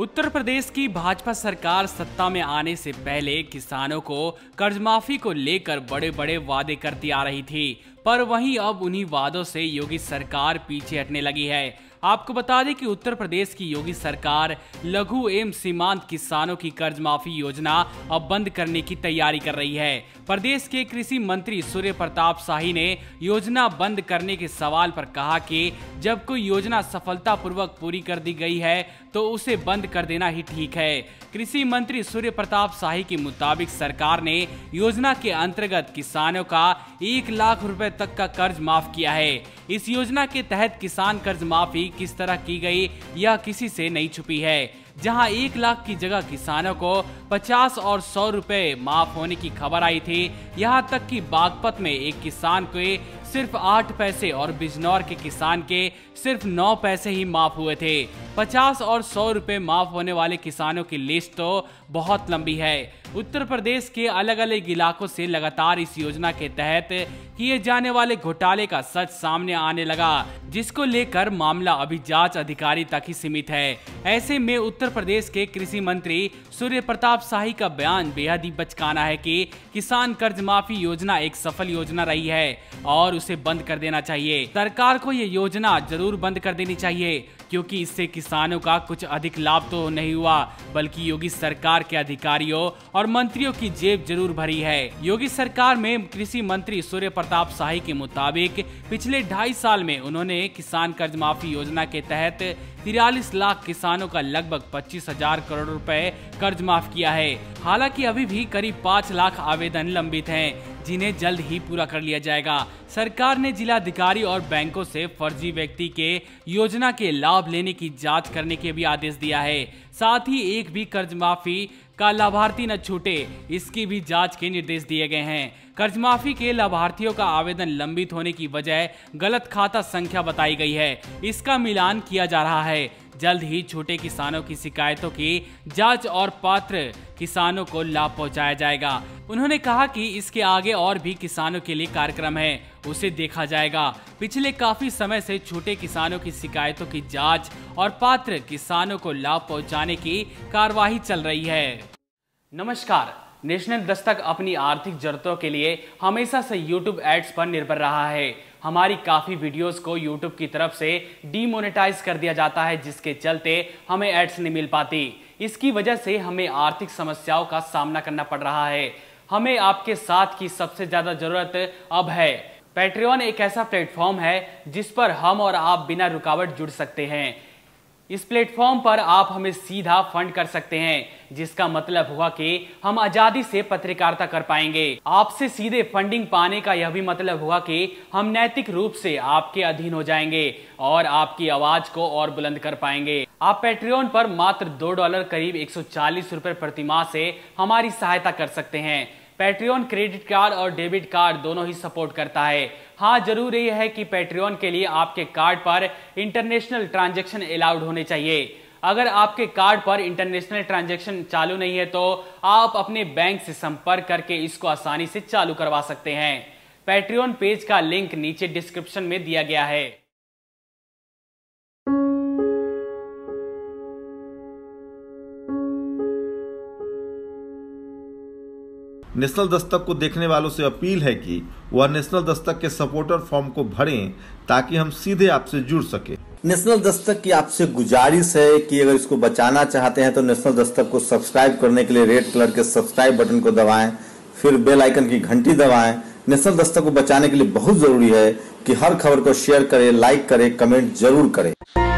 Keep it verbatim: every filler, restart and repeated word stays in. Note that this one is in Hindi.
उत्तर प्रदेश की भाजपा सरकार सत्ता में आने से पहले किसानों को कर्ज माफी को लेकर बड़े बड़े वादे करती आ रही थी, पर वहीं अब उन्हीं वादों से योगी सरकार पीछे हटने लगी है। आपको बता दें कि उत्तर प्रदेश की योगी सरकार लघु एवं सीमांत किसानों की कर्ज माफी योजना अब बंद करने की तैयारी कर रही है। प्रदेश के कृषि मंत्री सूर्य प्रताप शाही ने योजना बंद करने के सवाल पर कहा कि जब कोई योजना सफलतापूर्वक पूरी कर दी गई है तो उसे बंद कर देना ही ठीक है। कृषि मंत्री सूर्य प्रताप शाही के मुताबिक सरकार ने योजना के अंतर्गत किसानों का एक लाख रुपए तक का कर्ज माफ किया है। इस योजना के तहत किसान कर्ज माफी किस तरह की गई यह किसी से नहीं छुपी है। जहां एक लाख की जगह किसानों को पचास और सौ रुपए माफ होने की खबर आई थी, यहां तक कि बागपत में एक किसान के सिर्फ आठ पैसे और बिजनौर के किसान के सिर्फ नौ पैसे ही माफ हुए थे। पचास और सौ रुपए माफ होने वाले किसानों की लिस्ट तो बहुत लंबी है। उत्तर प्रदेश के अलग अलग इलाकों से लगातार इस योजना के तहत किए जाने वाले घोटाले का सच सामने आने लगा, जिसको लेकर मामला अभी जांच अधिकारी तक ही सीमित है। ऐसे में उत्तर प्रदेश के कृषि मंत्री सूर्य प्रताप शाही का बयान बेहद ही बचकाना है कि किसान कर्ज माफी योजना एक सफल योजना रही है और उसे बंद कर देना चाहिए। सरकार को ये योजना जरूर बंद कर देनी चाहिए, क्योंकि इससे किसानों का कुछ अधिक लाभ तो नहीं हुआ, बल्कि योगी सरकार के अधिकारियों और मंत्रियों की जेब जरूर भरी है। योगी सरकार में कृषि मंत्री सूर्य प्रताप शाही के मुताबिक पिछले ढाई साल में उन्होंने किसान कर्ज माफी योजना के तहत तिरालीस लाख किसानों का लगभग पच्चीस हजार करोड़ रुपए कर्ज माफ किया है। हालांकि अभी भी करीब पाँच लाख आवेदन लंबित हैं, जिन्हें जल्द ही पूरा कर लिया जाएगा। सरकार ने जिलाधिकारी और बैंकों से फर्जी व्यक्ति के योजना के लाभ लेने की जांच करने के भी आदेश दिया है। साथ ही एक भी कर्ज माफी का लाभार्थी न छूटे, इसकी भी जांच के निर्देश दिए गए हैं। कर्ज माफी के लाभार्थियों का आवेदन लंबित होने की वजह गलत खाता संख्या बताई गई है, इसका मिलान किया जा रहा है। जल्द ही छोटे किसानों की शिकायतों की जांच और पात्र किसानों को लाभ पहुंचाया जाएगा। उन्होंने कहा कि इसके आगे और भी किसानों के लिए कार्यक्रम है, उसे देखा जाएगा। पिछले काफी समय से छोटे किसानों की शिकायतों की जांच और पात्र किसानों को लाभ पहुंचाने की कार्यवाही चल रही है। नमस्कार, नेशनल दस्तक अपनी आर्थिक जरूरतों के लिए हमेशा से यूट्यूब एड्स पर निर्भर रहा है। हमारी काफ़ी वीडियोस को यूट्यूब की तरफ से डीमोनेटाइज कर दिया जाता है, जिसके चलते हमें एड्स नहीं मिल पाती। इसकी वजह से हमें आर्थिक समस्याओं का सामना करना पड़ रहा है। हमें आपके साथ की सबसे ज़्यादा ज़रूरत अब है। पैट्रियन एक ऐसा प्लेटफॉर्म है जिस पर हम और आप बिना रुकावट जुड़ सकते हैं। इस प्लेटफॉर्म पर आप हमें सीधा फंड कर सकते हैं, जिसका मतलब हुआ कि हम आजादी से पत्रकारिता कर पाएंगे। आपसे सीधे फंडिंग पाने का यह भी मतलब हुआ कि हम नैतिक रूप से आपके अधीन हो जाएंगे और आपकी आवाज को और बुलंद कर पाएंगे। आप पैट्रियन पर मात्र दो डॉलर करीब एक सौ चालीस रुपए प्रति माह से हमारी सहायता कर सकते हैं। पैट्रियन क्रेडिट कार्ड और डेबिट कार्ड दोनों ही सपोर्ट करता है। हाँ, जरूर यह है कि पैट्रियन के लिए आपके कार्ड पर इंटरनेशनल ट्रांजैक्शन अलाउड होने चाहिए। अगर आपके कार्ड पर इंटरनेशनल ट्रांजैक्शन चालू नहीं है तो आप अपने बैंक से संपर्क करके इसको आसानी से चालू करवा सकते हैं। पैट्रियन पेज का लिंक नीचे डिस्क्रिप्शन में दिया गया है। नेशनल दस्तक को देखने वालों से अपील है कि वह नेशनल दस्तक के सपोर्टर फॉर्म को भरें, ताकि हम सीधे आपसे जुड़ सके। नेशनल दस्तक की आपसे गुजारिश है कि अगर इसको बचाना चाहते हैं तो नेशनल दस्तक को सब्सक्राइब करने के लिए रेड कलर के सब्सक्राइब बटन को दबाएं, फिर बेल आइकन की घंटी दबाएं। नेशनल दस्तक को बचाने के लिए बहुत जरूरी है कि हर खबर को शेयर करें, लाइक करें, कमेंट जरूर करें।